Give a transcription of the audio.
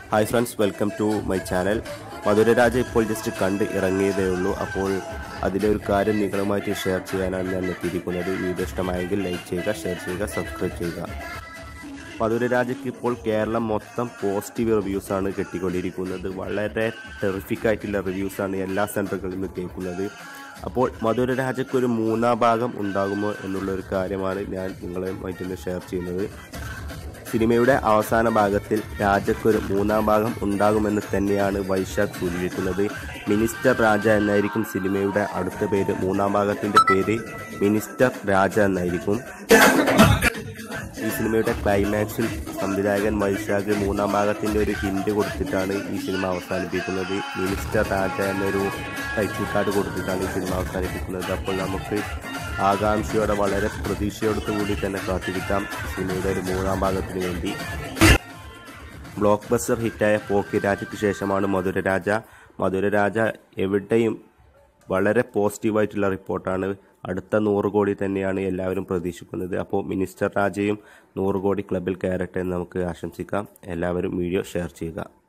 Hi friends, welcome to my channel. Madhuraraja ഇപ്പോൾ just കണ്ട് ഇറങ്ങിയതേ ഉള്ളൂ. അപ്പോൾ അതിലെ ഒരു കാര്യം നിങ്ങളുമായിട്ട് ഷെയർ ചെയ്യാനാണ് ഞാൻ എത്തിയിരിക്കുന്നത്. വീഡിയോ ഇഷ്ടമായെങ്കിൽ ലൈക്ക് ചെയ്യുക, ഷെയർ ചെയ്യുക, സബ്സ്ക്രൈബ് ചെയ്യുക. മധുരരാജയ്ക്ക് ഇപ്പോൾ കേരളം മൊത്തം പോസിറ്റീവ് റിവ്യൂസാണ് കിട്ടിക്കൊണ്ടിരിക്കുന്നത്. വളരെ ടെറിഫിക് ആയിട്ടുള്ള റിവ്യൂസാണ് എല്ലാ സെൻറ്ററുകളിൽ നിന്ന് കേൾക്കുന്നത്. അപ്പോൾ മധുരരാജയ്ക്ക് ഒരു മൂന്നാം ഭാഗം ഉണ്ടാകുമോ എന്നുള്ളൊരു കാര്യമാണ് ഞാൻ നിങ്ങളുമായിട്ടൊന്ന് ഷെയർ ചെയ്യുന്നത്. സിനിമയുടെ അവസാന ഭാഗത്തിൽ രാജയ്ക്കൊരു മൂന്നാം ഭാഗം ഉണ്ടാകുമെന്ന് തന്നെയാണ് വൈശാഖ് സൂചിപ്പിക്കുന്നത്. മിനിസ്റ്റർ രാജ എന്നായിരിക്കും സിനിമയുടെ അടുത്ത പേര്. മൂന്നാം ഭാഗത്തിൻ്റെ പേര് മിനിസ്റ്റർ രാജ എന്നായിരിക്കും. ഈ സിനിമയുടെ ക്ലൈമാക്സിൽ സംവിധായകൻ വൈശാഖ് മൂന്നാം ഭാഗത്തിൻ്റെ ഒരു ഹിൻഡ് കൊടുത്തിട്ടാണ് ഈ സിനിമ അവസാനിപ്പിക്കുന്നത്. മിനിസ്റ്റർ രാജ എന്നൊരു ടൈറ്റിൽ കാർഡ് കൊടുത്തിട്ടാണ് ഈ സിനിമ അവസാനിപ്പിക്കുന്നത്. അപ്പോൾ നമുക്ക് ആകാംക്ഷയോടെ വളരെ പ്രതീക്ഷയോടുകൂടി തന്നെ കാത്തിരിക്കാം സിനിമയുടെ ഒരു മൂന്നാം ഭാഗത്തിന് വേണ്ടി. ബ്ലോക്ക് ബസ്റ്റർ ഹിറ്റായ പോക്കിരാജയ്ക്ക് ശേഷമാണ് മധുരരാജ എവിടെയും വളരെ പോസിറ്റീവായിട്ടുള്ള റിപ്പോർട്ടാണ്. അടുത്ത 100 കോടി തന്നെയാണ് എല്ലാവരും പ്രതീക്ഷിക്കുന്നത്. അപ്പോൾ മിനിസ്റ്റർ രാജയും 100 കോടി ക്ലബിൽ കയറട്ടെ എന്ന് നമുക്ക് ആശംസിക്കാം. എല്ലാവരും വീഡിയോ ഷെയർ ചെയ്യുക.